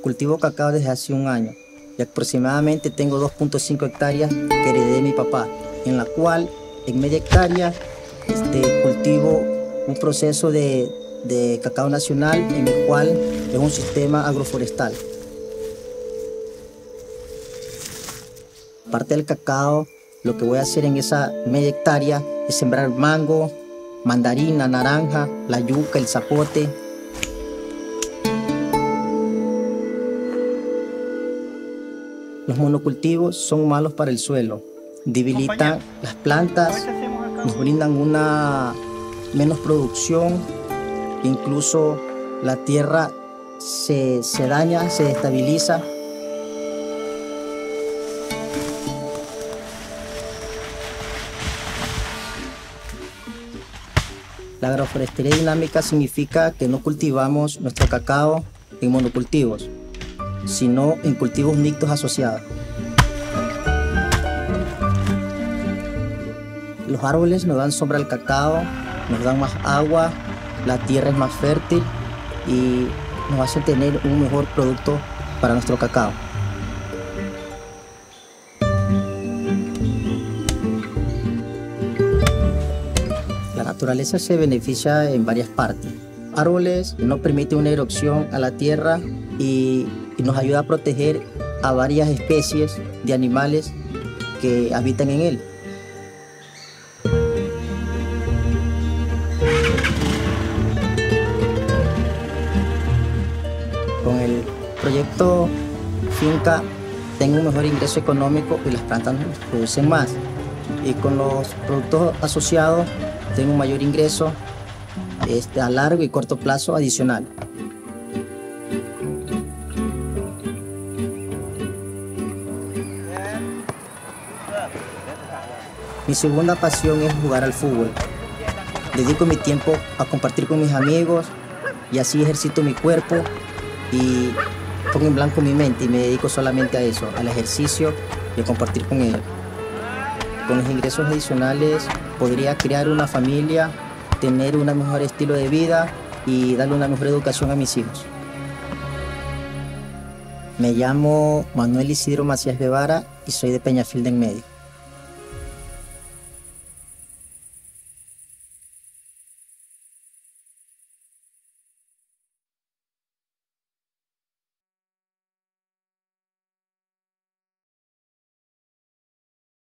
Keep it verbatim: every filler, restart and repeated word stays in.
Cultivo cacao desde hace un año y aproximadamente tengo dos punto cinco hectáreas que heredé de mi papá, en la cual en media hectárea este, cultivo un proceso de, de cacao nacional en el cual es un sistema agroforestal. Aparte del cacao, lo que voy a hacer en esa media hectárea es sembrar mango, mandarina, naranja, la yuca, el zapote. Los monocultivos son malos para el suelo, debilitan las plantas, nos brindan una menos producción, incluso la tierra se, se daña, se destabiliza. La agroforestería dinámica significa que no cultivamos nuestro cacao en monocultivos, sino en cultivos mixtos asociados. Los árboles nos dan sombra al cacao, nos dan más agua, la tierra es más fértil y nos hace tener un mejor producto para nuestro cacao. La naturaleza se beneficia en varias partes. Árboles no permiten una erosión a la tierra y, y nos ayuda a proteger a varias especies de animales que habitan en él. Con el proyecto Finca tengo un mejor ingreso económico y las plantas nos producen más. Y con los productos asociados tengo un mayor ingreso este, a largo y corto plazo adicional. Mi segunda pasión es jugar al fútbol. Dedico mi tiempo a compartir con mis amigos y así ejercito mi cuerpo y pongo en blanco mi mente y me dedico solamente a eso, al ejercicio y a compartir con ellos. Con los ingresos adicionales podría crear una familia, tener un mejor estilo de vida y darle una mejor educación a mis hijos. Me llamo Manuel Isidro Macías Guevara y soy de Peñafiel de en Medio.